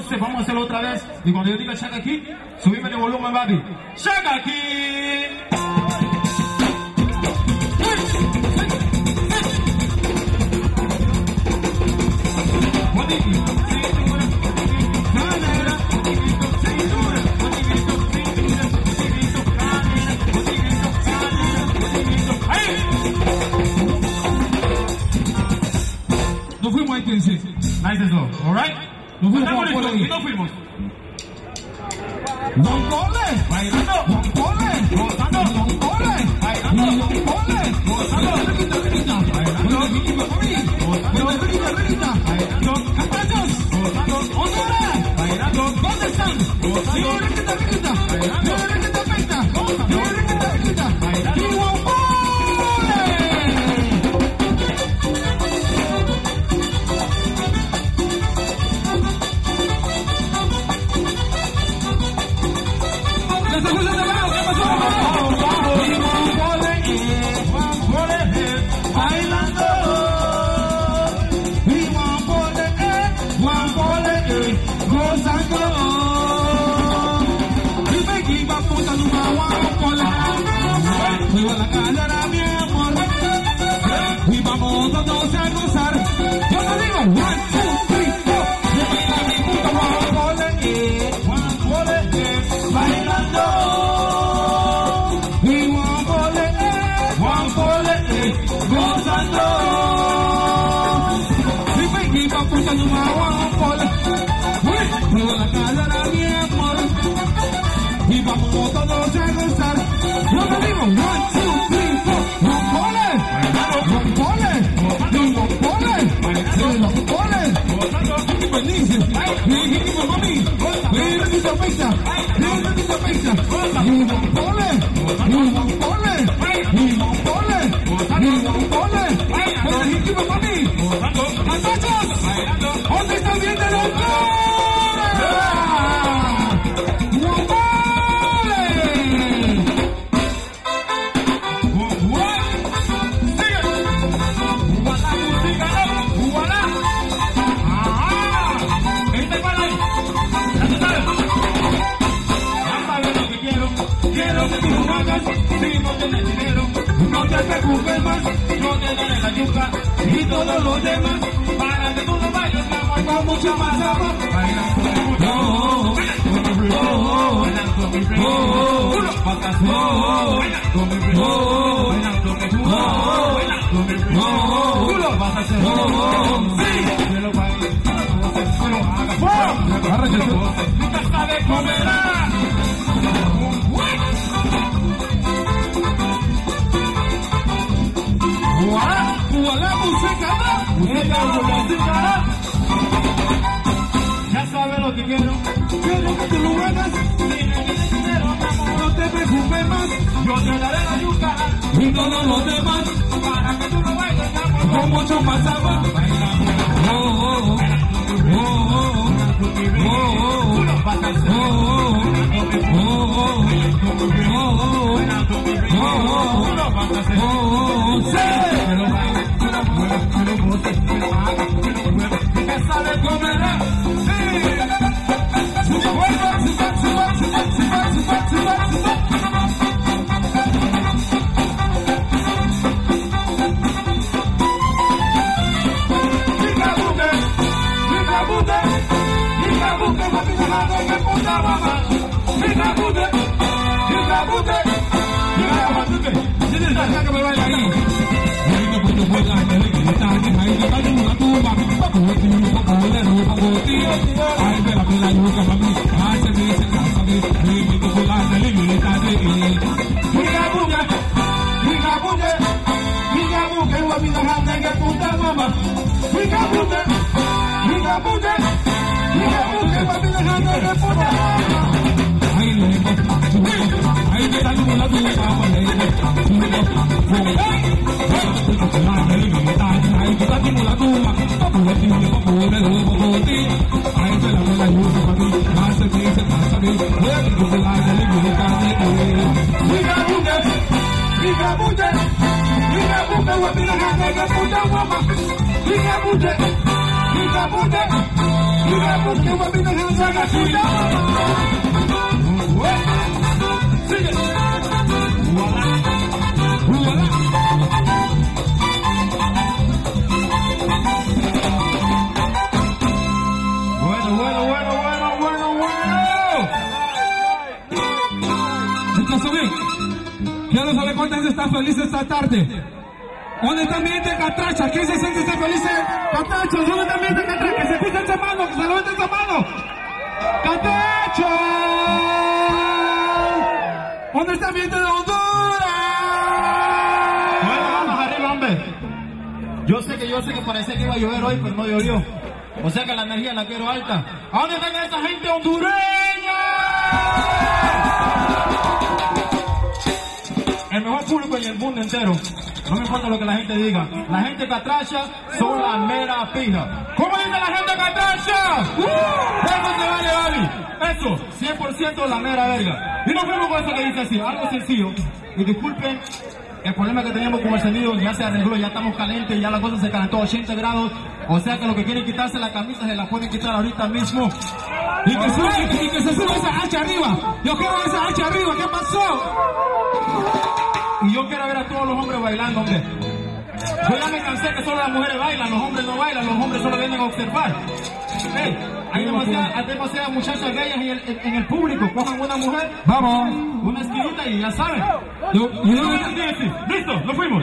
Entonces vamos a hacerlo otra vez. Y cuando yo diga Shaka Key, subime el volumen, baby. Shaka Key. Nos fuimos ahí, Kenzie. Nice as well, alright? Nos fuimos Estamos por listos ahí. y nos fuimos. Don Cole, Bailando, Don Cole, gozando, Don Cole, bailando, Don Cole, gozando, Riquita, riquita, bailando, riquita, riquita, riquita, bailando, capachos, gozando, Honduras, bailando, ¿dónde están? gozando, Riquita, riquita, bailando, riquita, riquita, gozando, riquita, riquita, bailando. y Don Cole. Y vamos todos a gozar. Yo te digo, 1, 2, 3, 4. Llega mi puta bailando. Y gozando. Y me equipa puta número 1. Mueve la cadera, mi amor. Y vamos todos a gozar. Yo te digo, 1, 2, 3, 4. ¿Dónde está bien de los y todos los demás para que tú no vayas con mucho más amor. Ya sabes lo que quiero que tú lo hagas, no te preocupes más, yo te daré la yuca y todos los demás para que tú no vayas con mucho más amor. Porque un papito que no saca suya. Sigue. Quiero saber cuántas están felices esta tarde. ¿Dónde está mi gente catracha? ¿Quién se siente feliz? Catrachos, ¿dónde está mi gente catracha? Que se pisen esa mano, que se levanten esa mano. ¡Catracho! ¿Dónde está mi gente de Honduras? Bueno, vamos arriba, hombre. Yo sé que parecía que iba a llover hoy, pero no llovió. O sea que la energía la quiero alta. ¿A dónde está esa gente hondureña? El mejor público en el mundo entero. No me importa lo que la gente diga. La gente catracha son la mera pija. ¿Cómo dice la gente catracha? Eso se vale, Babi. Eso, 100% la mera verga. Y no fuimos con eso que dice así, algo sencillo. Y disculpen, el problema que teníamos con el sonido ya se arregló, ya estamos calientes, ya la cosa se calentó a 80 grados. O sea que los que quieren quitarse la camisa se la pueden quitar ahorita mismo. Y que se sube esa hacha arriba. Yo quiero esa hacha arriba. ¿Qué pasó? Y yo quiero ver a todos los hombres bailando, hombre. Yo ya me cansé que solo las mujeres bailan, los hombres no bailan, los hombres solo vienen a observar. Hey, hay demasiadas muchachas bellas en el público. Cojan una mujer, vamos, una esquinita y ya saben. Listo, nos fuimos.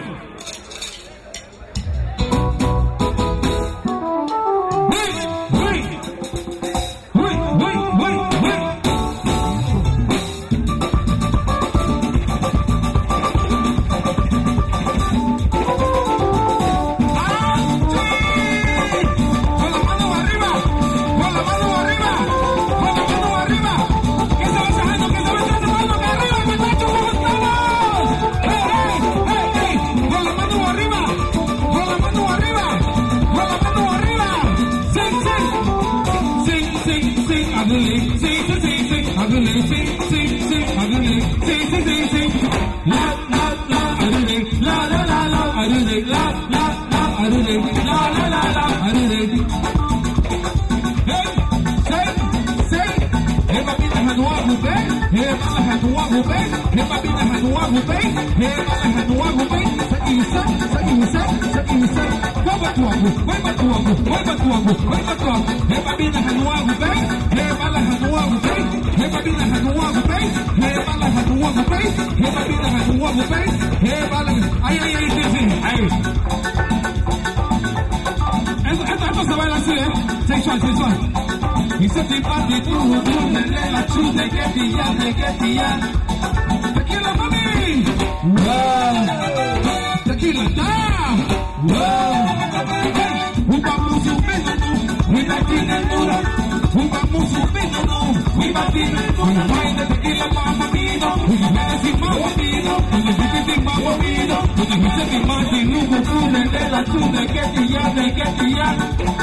Esto se baila así, sensual. Y se te parte tú, la chute, que tía. Tequila, mami. Wow. Tequila, wow. Vamos subiendo, we batin el muro. Vamos subiendo, we batin el muro. Wine de tequila, mamá mío. We sin mamá mío. We sin mamá mío. We sin mamá mío. De la chute, que tía.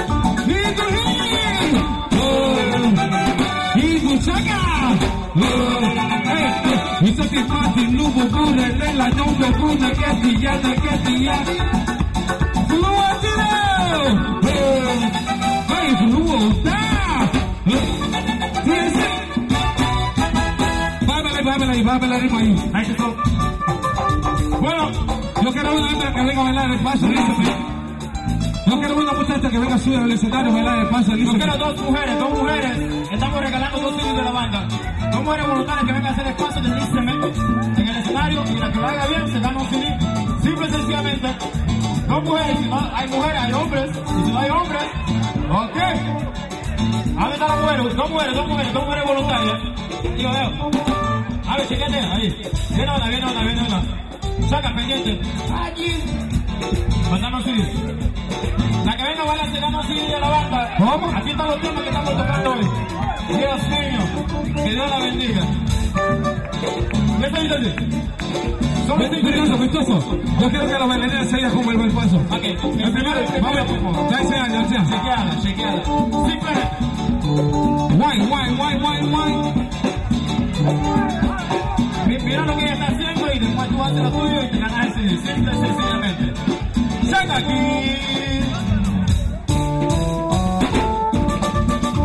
Y se te fácil, no ocurre de la nombre, ocurre que tía. Bárbala ahí. Bueno, yo quiero una hembra que venga a bailar el paso, dígame. Yo quiero una muchacha que venga a subir al escenario a bailar el paso, dígame. Yo quiero dos mujeres. Estamos regalando 2 CDs de la banda. 2 mujeres voluntarias que vengan a hacer el paso del instrumento en el escenario y la que vaya bien se gana un CD. Simple y sencillamente. 2 mujeres, si no hay mujeres, hay hombres. Y si no hay hombres, ok. A ver, está la mujer, 2 mujeres voluntarias. Yo veo. A ver, chequete, ahí. Viene una. Saca, pendiente. Aquí. Pasamos CD. La que venga a se gana un CD de la banda. ¿Cómo? Aquí están los temas que estamos tocando hoy. Dios mío, que Dios la bendiga. ¿Qué se dice así? Vistoso. Yo quiero que la bailarina se como el buen paso. Ok, el primero, vamos, ya enseña. Chequeala. Simple. Wine. Mira lo que ella está haciendo y después tú haces lo tuyo y te ganas el CD. Simple, sencillamente. Saca aquí.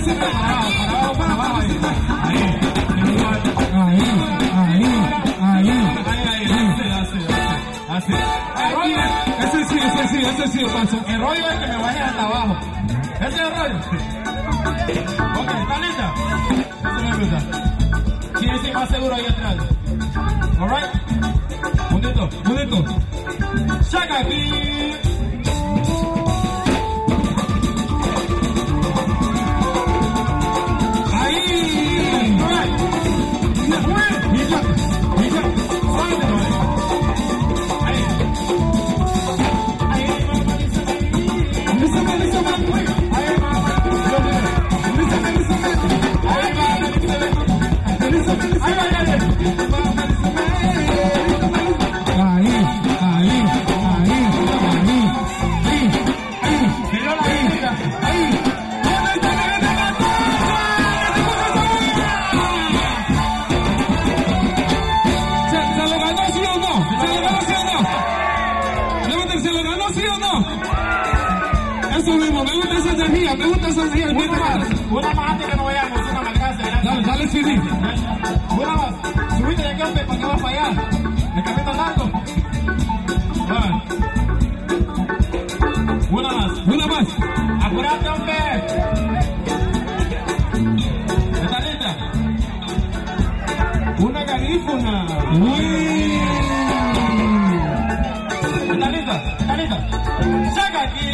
Ese sí, paso. El rollo es que me baje hasta abajo. Ese es el rollo. Ok, ¿está lista? Eso me gusta. ¿Quién es más seguro ahí atrás? Alright. Bonito. Shaka aquí. Me gusta esa energía. Una más antes que no vayamos, una más, gracias. Dale, sí. Una más. Subiste de campe para que vas para allá. El camino largo. Una más. Apurate, hombre. ¿Está lista? Una garífuna. ¿Está lista? Saca aquí.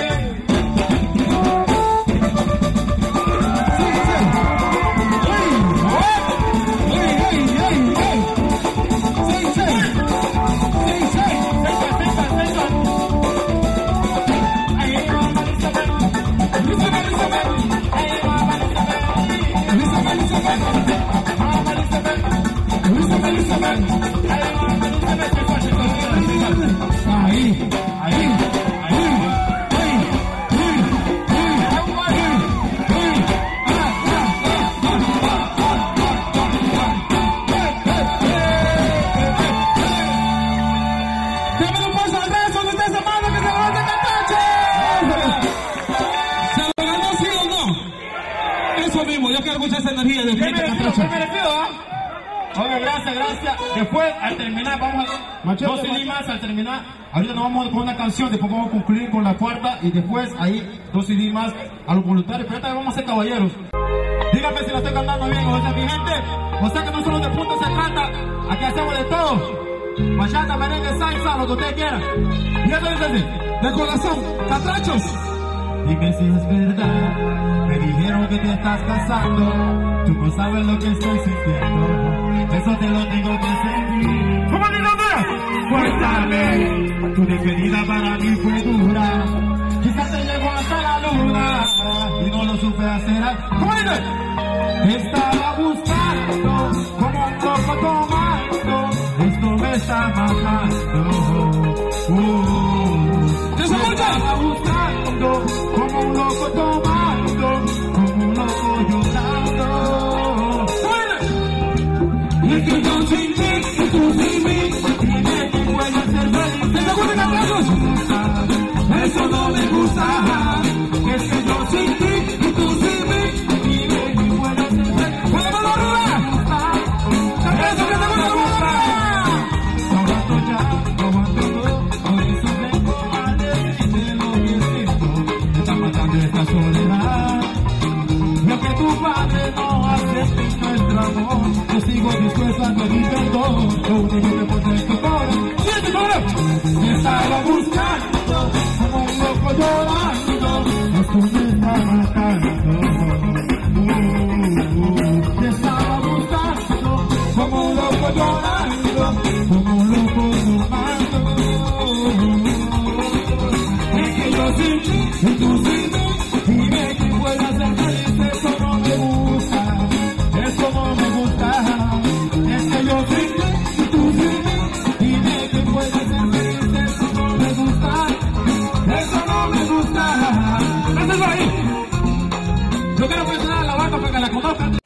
Yo quiero escuchar esa energía de frente. ¿Qué merecido, Ok, gracias. Después, al terminar, vamos a... Dos CD más al terminar. Ahorita nos vamos con una canción, después vamos a concluir con la cuarta y después ahí 2 CD más a los voluntarios. Pero esta vez vamos a ser caballeros. Díganme si lo estoy cantando bien, o sea, mi gente. O sea que no solo de punto se trata, aquí hacemos de todo. Bachata, merengue, salsa, lo que usted quiera. Y eso dice así, de corazón, catrachos. Dime si es verdad, me dijeron que te estás casando. Tú no sabes lo que estoy sintiendo, eso te lo tengo que sentir. ¿Cómo dices, Honduras? Cuéntame, tu despedida para mí fue dura. Quizás te llegó hasta la luna y no lo supe hacer. ¿Cómo dices? Te estaba buscando como un loco tomando. Esto me está matando. ¿Te estaba buscando como un loco tomando, como un loco llorando. Y es que yo sin ti, y tú sin mí, dime que puedes ser feliz. ¿Te acuerdas, catrachos? Eso no me gusta. Es que yo sin ti, y tú sin mí, dime que puedes ser feliz. ¡Con la mano arriba! ¡Eso que te gusta! No aguanto ya, no aguanto todo. Por eso vengo a decirte lo que siento. Me está matando esta soledad. Lo que tu padre no acepte en nuestro amor. Yo sigo dispuesto a pedir perdón. Lo único que pone en tu corazón. ¡Siente, corazón! Me estaba buscando como un loco llorando. Esto me está matando. Me estaba buscando como un loco llorando, como un loco llorando. Es que yo sin ti y tú sin mí, dime que pueda ser feliz. Eso no me gusta, eso no me gusta. Es que yo sin ti y tú sin mí, dime que pueda ser feliz. Eso no me gusta, eso no me gusta. Hácelo ahí. Yo quiero presentar a la banda para que la conozcan.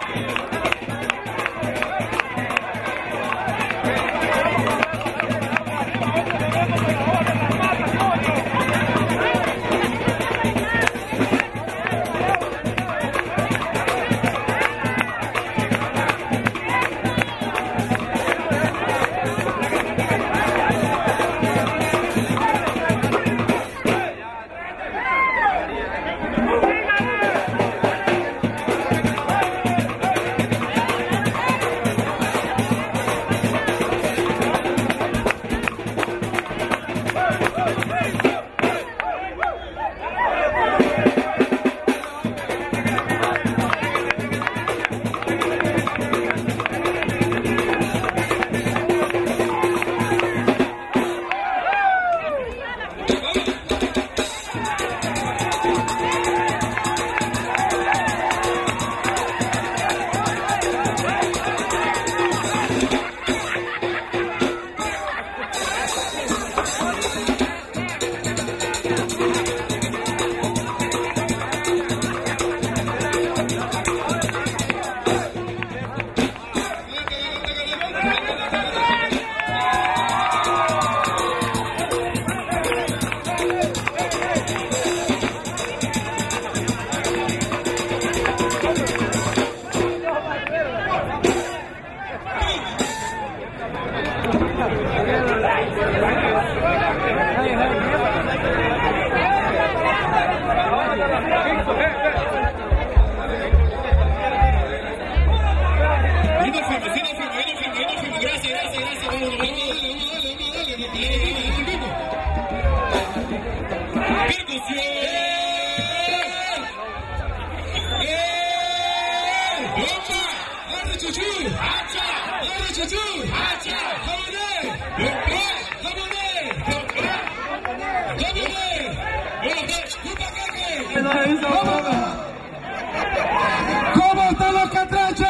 ¿Cómo están los catrachos?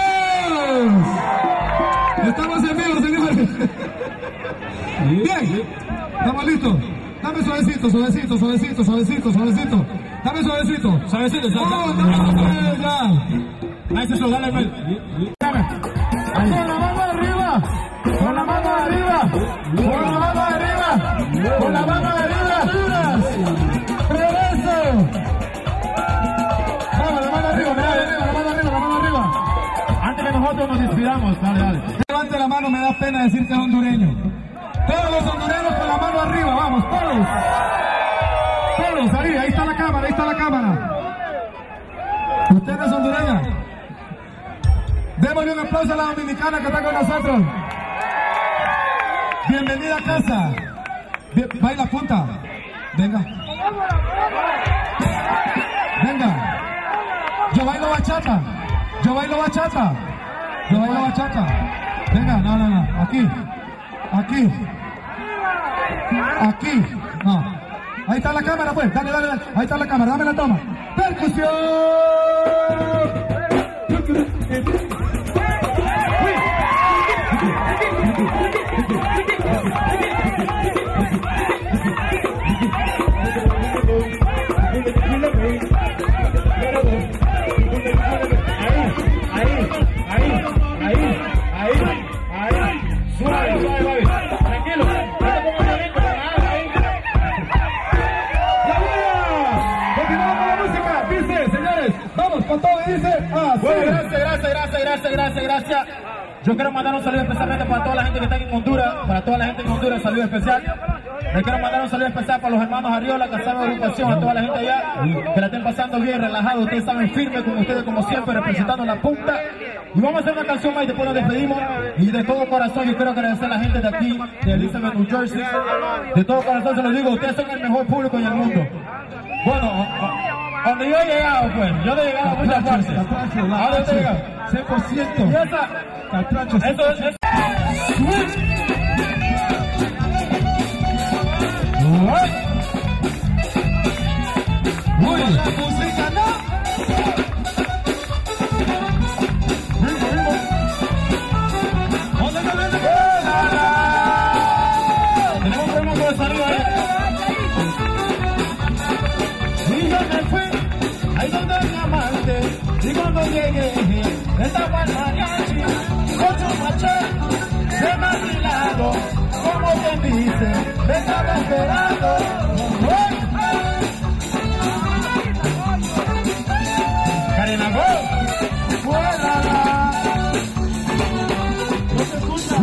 Estamos en vivo, señores. Bien, estamos listos. Dame suavecito, suavecito, suavecito, suavecito, suavecito. Dame suavecito. Suavecito, suavecito. Ahí se dale, con la mano arriba, con la mano arriba, con la mano arriba, con la mano arriba. Regreso. Vamos, la mano arriba, mira, la mano arriba, la mano arriba. Antes que nosotros nos despidamos, dale, dale. Levante la mano, me da pena decir que es hondureño. Todos los hondureños con la mano arriba, vamos, todos. Todos, ahí está la cámara, ahí está la cámara. Usted no es hondureña. Démosle un aplauso a la dominicana que está con nosotros. Bienvenida a casa. Baila punta. Venga. Venga. Yo bailo bachata. Yo bailo bachata. Yo bailo bachata. Venga, no. Aquí. Aquí. Aquí. No. Ahí está la cámara, pues. Dale. Ahí está la cámara. Dame la toma. Percusión. Suave. Tranquilo. Continuamos con la música. Dice, señores, vamos con todo y dice. Bueno, gracias. Yo quiero mandar un saludo especialmente para toda la gente que está en Honduras, para toda la gente en Honduras, saludo especial. Le quiero mandar un saludo especial para los hermanos Arriola, que están en agrupación, a toda la gente allá, que la estén pasando bien, relajados, ustedes saben, firmes con ustedes como siempre, representando la punta. Y vamos a hacer una canción más y después nos despedimos. Y de todo corazón yo quiero agradecer a la gente de aquí, de Elizabeth, New Jersey. De todo corazón se lo digo, ustedes son el mejor público en el mundo. Bueno, donde yo he llegado, pues, yo he llegado a muchas partes. ¿A dónde he llegado? 100%. Y esa, eso es. Muy la música, ¿no? Tenemos un problema con el salido ahí. Y yo me fui, ahí donde mi amante, y cuando llegué, estaba el mariachi, con su machete, de mi lado, como quien dice, me estaba esperando. Karina, go. Vuela. No se escucha.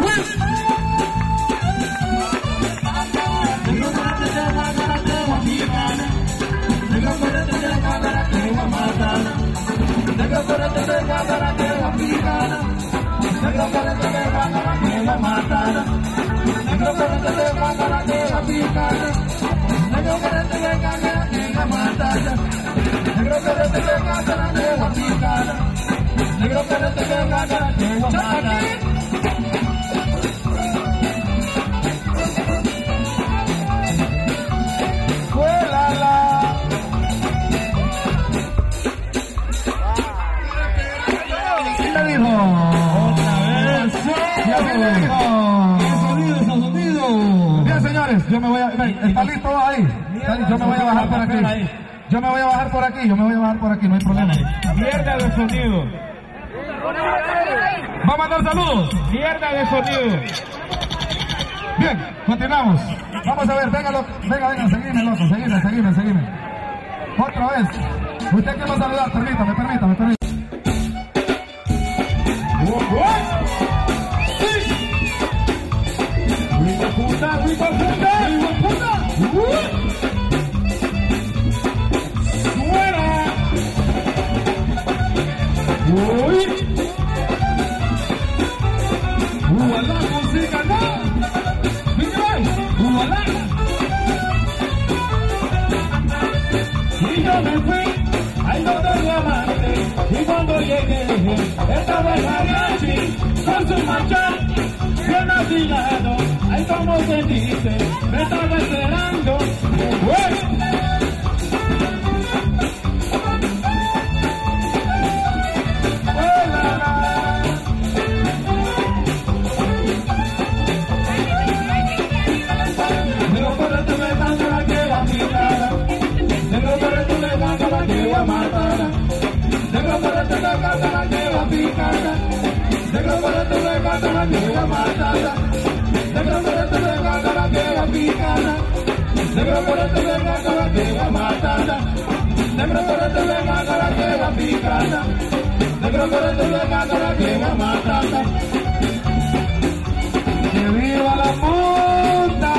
Bien, señores, yo me voy a... ¿Está listo ahí? Yo me voy a bajar por aquí. Yo me voy a bajar por aquí, no hay problema. Mierda de sonido. Vamos a dar saludos. Mierda de sonido. Bien, continuamos. Vamos a ver, venga, seguime, loco, seguime. Otra vez. ¿Usted quién va a saludar? Permítame. La música, ¿no? Y yo me fui al doctor Diamante, y cuando llegué, estaba el mariachi con su marcha, bien afilado. Ay, como se dice, me estaba esperando. ¡Que viva la punta!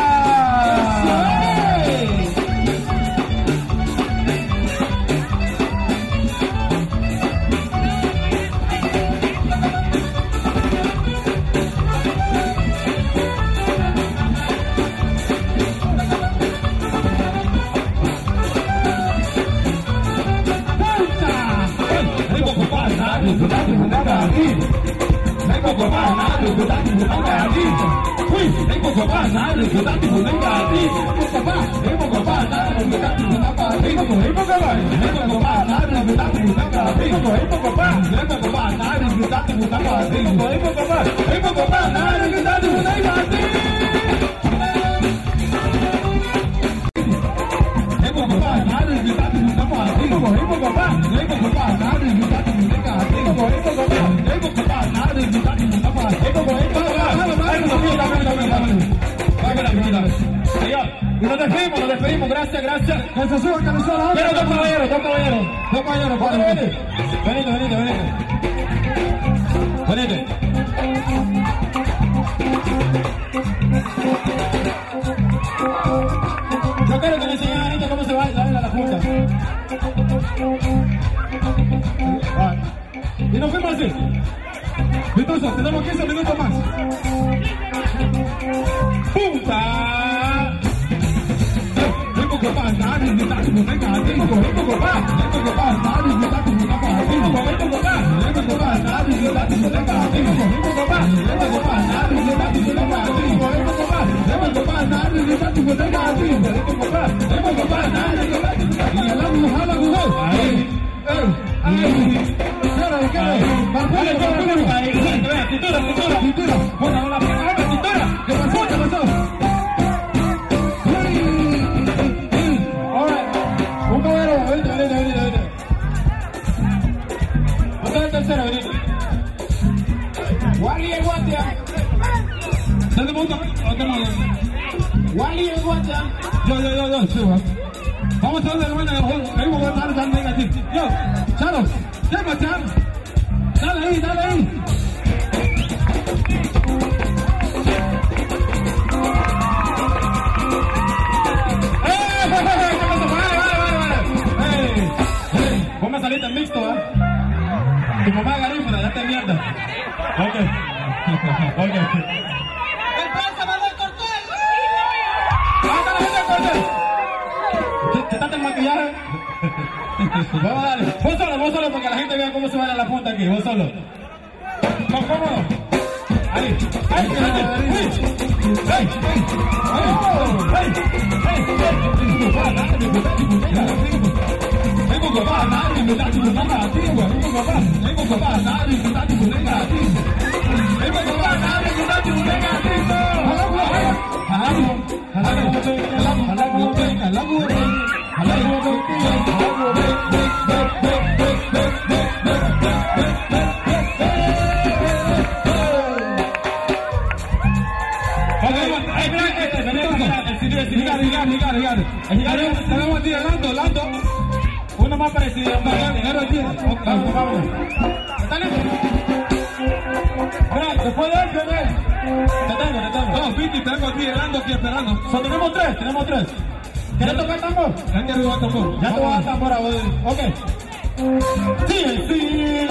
Y nos despedimos, gracias. Que se suban, que no se la Pero dos caballeros. Venite. Yo quiero que le enseñen a Anita cómo se va a la punta. Y nos fuimos así. Entonces, tenemos 15 minutos más. ¡Punta! Wally el guacha. Yo, sí, vamos a ver de buena, vengo a estar tan negativo. Yo, Charo, llama, Charo. Dale ahí. Vos me saliste en mixto, ¿eh? Tu mamá es garífuna, ya te mierda. Ok. ¿Quitaste el maquillaje? Vamos a darle. Vos solo, porque la gente vea cómo se va a la punta aquí. Vos solo. Más cómodo. Ahí. Tenemos aquí a Lando. Uno más parecido. Después de él, te tengo. No, Vicky, tengo aquí, Lando aquí esperando. Tenemos tres. ¿Quieres tocar tambor? Ya te voy a tambor. Ya te voy a tambor a vos. Ok. Sí.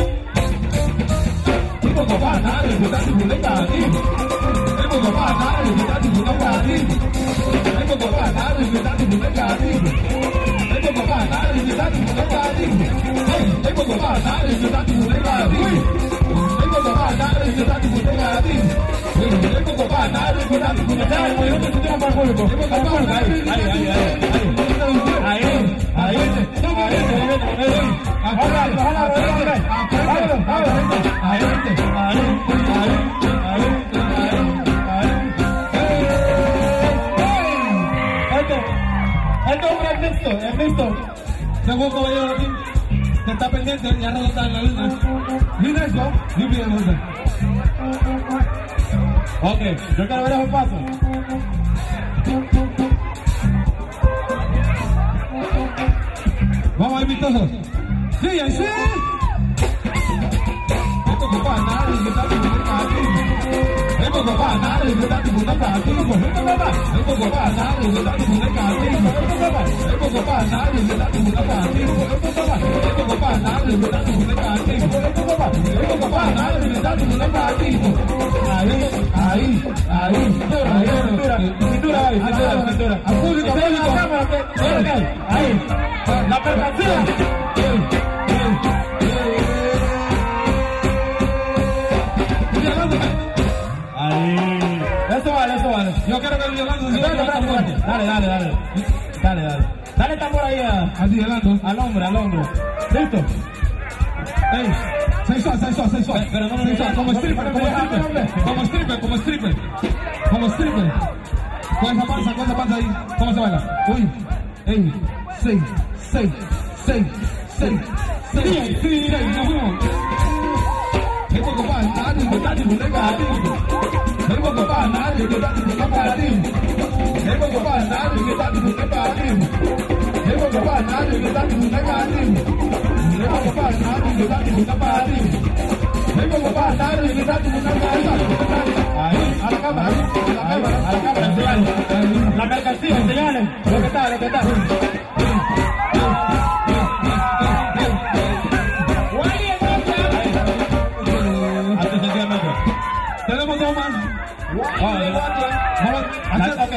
Es mixto. Según caballero aquí, que está pendiente, ya no está en la luna. Mira eso, yo pido la luna. Ok, yo quiero ver esos pasos. Vamos, amistosos. Sí, así. Esto que pasa, nadie que está disputando aquí. Esto que pasa, nadie que está disputando aquí. Esto que pasa, nadie que está disputando aquí. Esto que pasa, nadie que está disputando aquí. Esto que pasa, nadie que está disputando aquí. Esto que pasa, nadie que está disputando aquí. Cintura. Al público, ahí. La percación. Ahí. Eso vale. Yo quiero que el violando se vaya a tambor. Dale. Dale tambor ahí al hombro. ¿Listo? Ey. Sensual. Pero no sensual. Como stripper. Con esa panza ahí. ¿Cómo se baila? Uy. Ey. 6. Sí, nos fuimos. Es poco para nadie, que está disputando para ti. Es poco para nadie, que está disputando para ti. Es poco para nadie, que está disputando para ti. Es poco para nadie, que está disputando para ti. Es poco para nadie, que está disputando para ti. Es poco para nadie, que está disputando para ti. Ahí, a la cámara, enseñale. La mercancía, enseñale. Lo que está. Tenemos dos más. Vamos.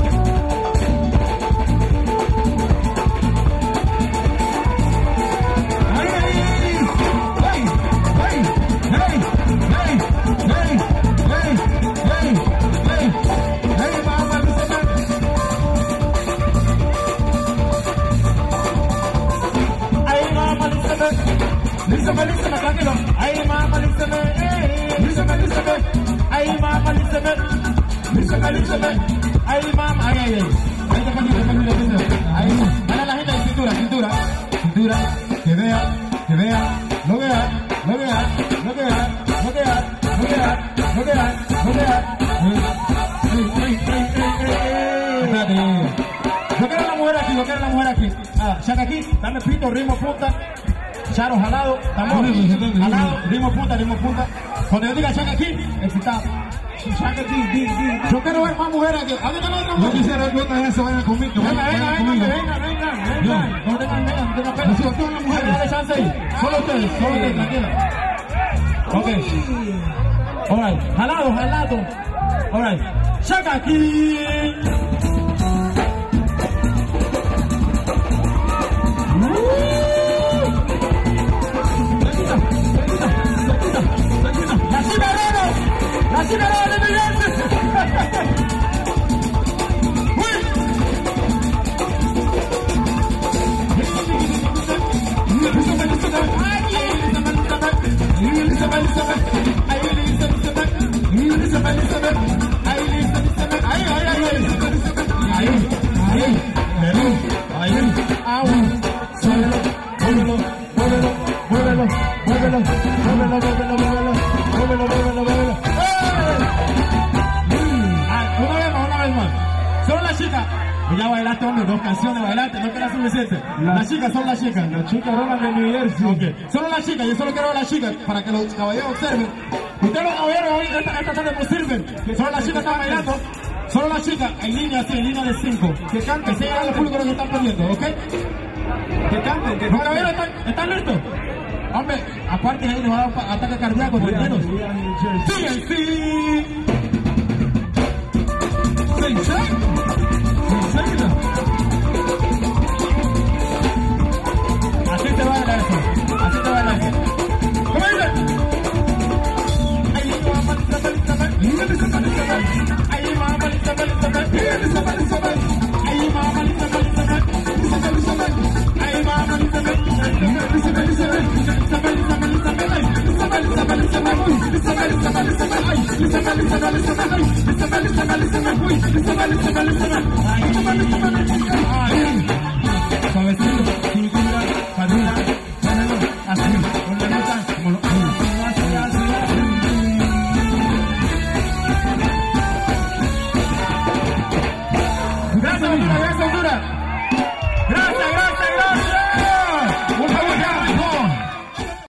Lísame, tranquilo. Ay, mamá, lísame. Ay, mamá, lísame. Ay, mamá, ay. Ahí te tranquilo. Ahí. Dale a la gente de cintura. Que vea. No vea. Yo quiero la mujer aquí. Chaca aquí, dame pito, ritmo, punta. Charo jalado, tambor, jalado, ritmo punta. Cuando yo diga chaca aquí, excitado. Chaca aquí, yo quiero ver más mujeres aquí. ¿Dónde están las otras mujeres? Yo quisiera ver que otras veces vayan conmigo. Venga. No tengan pena. Si todas las mujeres. Dale chance ahí. Solo ustedes, tranquila. Ok. Alright, jalado. Alright, chaca aquí. La ciudadana de Beyoncé. Ya bailaste, hombre, 2 canciones bailaste, no queda suficiente. Las chicas son las chicas. Las chicas roban de New Jersey. Okay. Solo las chicas, yo solo quiero ver las chicas para que los caballeros observen. Ustedes los caballeros hoy esta tarde no sirven. Solo las chicas están bailando. Solo las chicas, en línea de 5. Que canten, que sigan al público lo que están perdiendo, ¿ok? Que canten, que los caballeros están listos. Hombre, aparte ahí les va a dar un ataque cardíaco, tranquilos. Sí. Así te baila eso. ¿Cómo dice? Ahí va, Gracias.